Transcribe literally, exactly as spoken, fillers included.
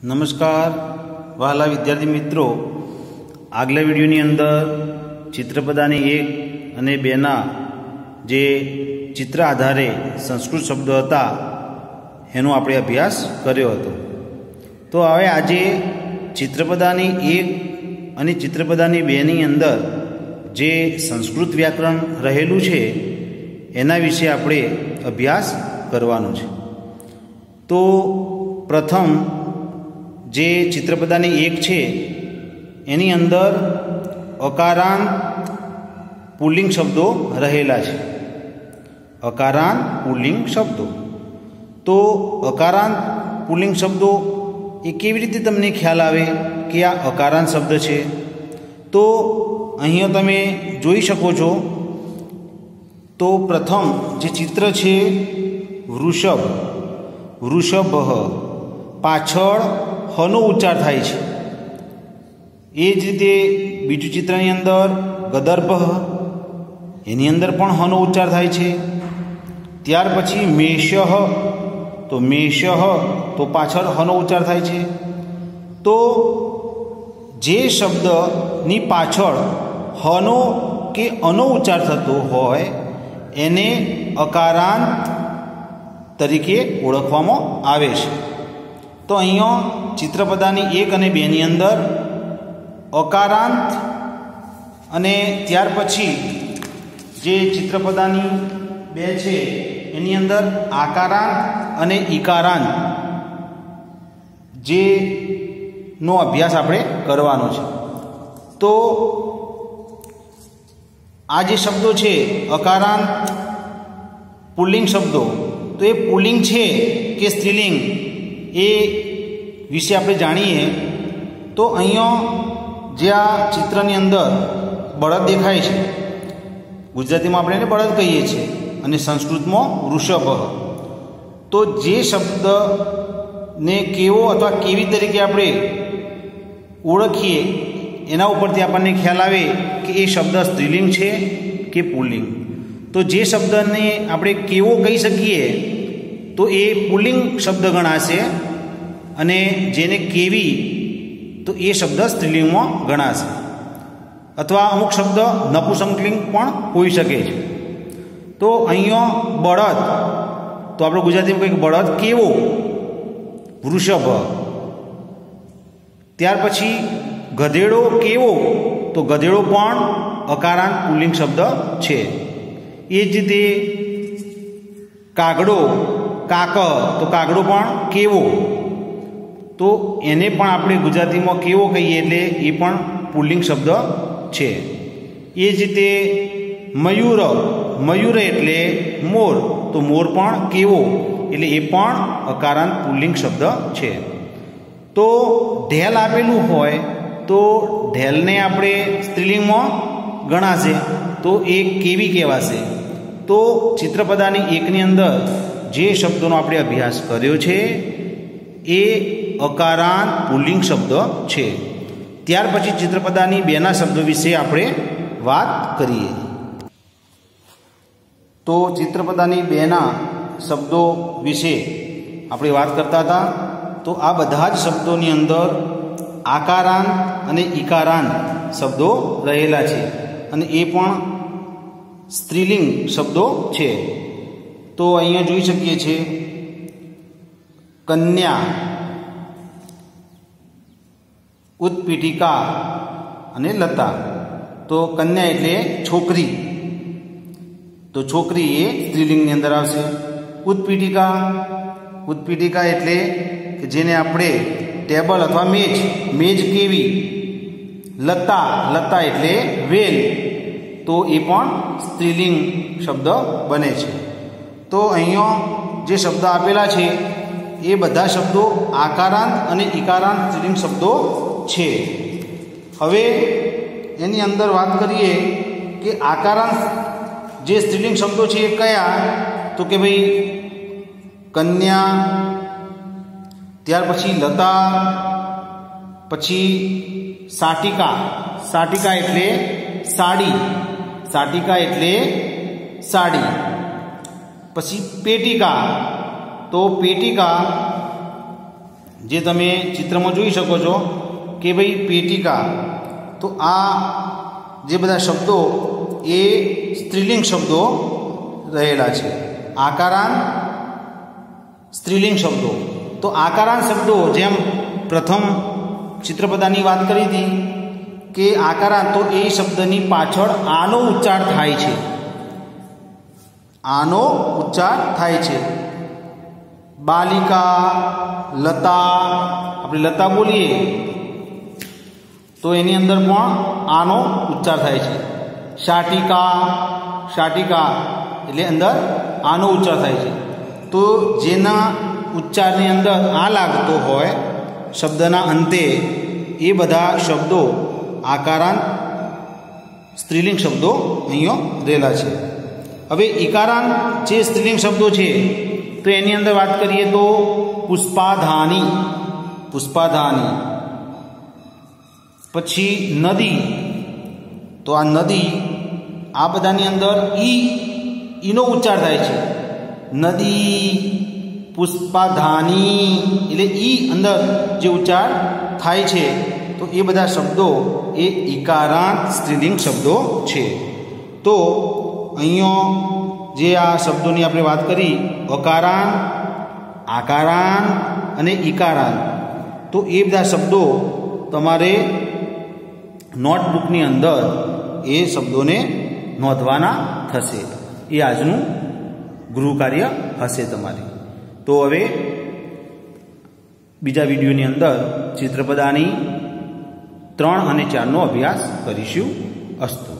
નમસ્કાર વહાલા વિદ્યાર્થી મિત્રો, આગલા વિડીયોની અંદર ચિત્રપદાની એક અને બેના જે ચિત્ર આધારે સંસ્કૃત શબ્દો હતા એનો આપણે અભ્યાસ કર્યો હતો. તો હવે આજે ચિત્રપદાની એક અને ચિત્રપદાની બેની અંદર જે સંસ્કૃત વ્યાકરણ રહેલું છે એના વિશે આપણે અભ્યાસ કરવાનો છે. તો પ્રથમ જે ચિત્રપદાની એક છે એની અંદર અકારાંત પુલ્લિંગ શબ્દો રહેલા છે. અકારાંત પુલ્લિંગ શબ્દો. તો અકારાંત પુલ્લિંગ શબ્દો એ કેવી રીતે તમને ખ્યાલ આવે કે આ અકારાંત શબ્દ છે? તો અહીંયા તમે જોઈ શકો છો. તો પ્રથમ જે ચિત્ર છે વૃષભ, વૃષભ પાછળ હનો ઉચ્ચાર થાય છે. એ જ રીતે બીજું ચિત્રની અંદર ગદર્ભ, એની અંદર પણ હનો ઉચ્ચાર થાય છે. ત્યાર પછી મેષ, તો મેષ તો પાછળ હનો ઉચ્ચાર થાય છે. તો જે શબ્દની પાછળ હનો કે અનો ઉચ્ચાર થતો હોય એને અકારાંત તરીકે ઓળખવામાં આવે છે. તો અહીંયા ચિત્રપદાની એક અને બેની અંદર અકારાંત અને ત્યાર પછી જે ચિત્રપદાની બે છે એની અંદર આકારાંત અને ઈકારાંત જે નો અભ્યાસ આપણે કરવાનો છે. તો આ જે શબ્દો છે અકારાંત પુલ્લિંગ શબ્દો, તો એ પુલ્લિંગ છે કે સ્ત્રીલિંગ એ વિશે આપણે જાણીએ. તો અહીંયા જે આ ચિત્રની અંદર બળદ દેખાય છે, ગુજરાતીમાં આપણે એને બળદ કહીએ છીએ અને સંસ્કૃતમાં વૃષભ. તો જે શબ્દને કેવો અથવા કેવી તરીકે આપણે ઓળખીએ એના ઉપરથી આપણને ખ્યાલ આવે કે એ શબ્દ સ્ત્રીલિંગ છે કે પુલ્લિંગ. તો જે શબ્દને આપણે કેવો કહી શકીએ તો એ પુલ્લિંગ શબ્દ ગણાશે અને જેને કેવી તો એ શબ્દ સ્ત્રીલિંગમાં ગણાશે. અથવા અમુક શબ્દ નપુંસકલિંગ પણ હોઈ શકે છે. તો અહીંયા બળદ, તો આપણે ગુજરાતીમાં કહીએ બળદ કેવો, વૃષભ. ત્યાર પછી ગધેડો કેવો, તો ગધેડો પણ અકારાંત પુલ્લિંગ શબ્દ છે. એ જ રીતે કાગડો, કાક, તો કાગડો પણ કેવો, તો એને પણ આપણે ગુજરાતીમાં કેવો કહીએ એટલે એ પણ પુલ્લિંગ શબ્દ છે. એ જ રીતે મયુર, મયુર એટલે મોર, તો મોર પણ કેવો એટલે એ પણ અકારાંત પુલ્લિંગ શબ્દ છે. તો ઢેલ આપેલું હોય તો ઢેલને આપણે સ્ત્રીલિંગમાં ગણાશે તો એ કેવી કહેવાશે. તો ચિત્રપદાની એકની અંદર જે શબ્દોનો આપણે અભ્યાસ કર્યો છે એ અકારાંત પુલ્લિંગ શબ્દ છે. ત્યાર પછી ચિત્રપદાની બેના શબ્દો વિશે આપણે વાત કરીએ. તો ચિત્રપદાની બેના શબ્દો વિશે આપણે વાત કરતા હતા. તો આ બધા જ શબ્દોની અંદર આકારાંત અને ઈકારાંત શબ્દો રહેલા છે અને એ પણ સ્ત્રીલિંગ શબ્દો છે. તો અહીંયા જોઈ શકીએ છીએ કન્યા, ઉત્પીઠિકા અને લતા. તો કન્યા એટલે છોકરી, તો છોકરી એ સ્ત્રીલિંગની અંદર આવશે. ઉત્પીઠિકા, ઉત્પીઠિકા એટલે કે જેને આપણે ટેબલ અથવા મેજ, મેજ કેવી. લતા, લતા એટલે વેલ, તો એ પણ સ્ત્રીલિંગ શબ્દ બને છે. તો અહીંયા જે શબ્દ આપેલા છે એ બધા શબ્દો આકારાંત અને ઈકારાંત સ્ત્રીલિંગ શબ્દો છે. હવે એની અંદર વાત કરીએ કે આકારાંત જે સ્ત્રીલિંગ શબ્દો છે એ કયા, તો કે ભાઈ કન્યા, ત્યાર પછી લતા, પછી સાટિકા, સાટિકા એટલે સાડી, સાટિકા એટલે સાડી. પછી પેટિકા, તો પેટિકા જે તમે ચિત્રમાં જોઈ શકો છો કે ભાઈ પેટિકા, તો આ જે બધા શબ્દો એ સ્ત્રીલિંગ શબ્દો રહેલા છે. આકારાન સ્ત્રીલિંગ શબ્દો. તો આકારાન શબ્દો જેમ પ્રથમ ચિત્રપદાની વાત કરી હતી કે આકારાન, તો એ શબ્દની પાછળ આનો ઉચ્ચાર થાય છે. આનો ઉચ્ચાર થાય છે. બાલિકા, લતા, આપણે લતા બોલીએ તો એની અંદર પણ આનો ઉચ્ચાર થાય છે. શાટિકા, શાટિકા એટલે અંદર આનો ઉચ્ચાર થાય છે. તો જેના ઉચ્ચારની અંદર આ લાગતો હોય શબ્દના અંતે, એ બધા શબ્દો આકારાન સ્ત્રીલિંગ શબ્દો અહીંયા રહેલા છે. હવે ઇકારાન જે સ્ત્રીલિંગ શબ્દો છે તો એની અંદર વાત કરીએ તો પુષ્પાધાની, પુષ્પાધાની. પછી નદી, તો આ નદી, આ બધાની અંદર ઈ ઈનો ઉચ્ચાર થાય છે. નદી, પુષ્પાધાની એટલે ઈ અંદર જે ઉચ્ચાર થાય છે, તો એ બધા શબ્દો એ ઇકારાન સ્ત્રીલિંગ શબ્દો છે. તો અહીંયા જે આ શબ્દોની આપણે વાત કરી, અકારાન, આકારાન અને ઇકારાન, તો એ બધા શબ્દો તમારે નોટબુકની અંદર એ શબ્દોને નોંધવાના થશે. એ આજનું ગૃહ કાર્ય હશે તમારે. તો હવે બીજા વિડીયોની અંદર ચિત્રપદાની ત્રણ અને ચારનો અભ્યાસ કરીશું. અસ્તુ.